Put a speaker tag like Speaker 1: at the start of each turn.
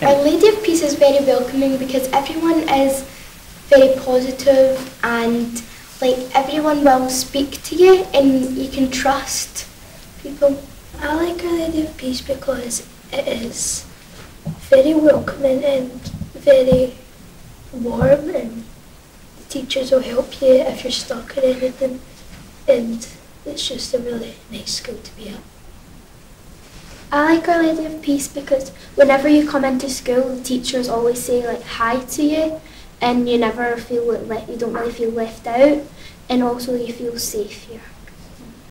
Speaker 1: Our Lady of Peace is very welcoming because everyone is very positive and like everyone will speak to you and you can trust people.
Speaker 2: I like Our Lady of Peace because it is very welcoming and very warm, and the teachers will help you if you're stuck or anything, and it's just a really nice school to be at.
Speaker 1: I like Our Lady of Peace because whenever you come into school, the teachers always say like hi to you, and you never feel you don't really feel left out, and also you feel safe here.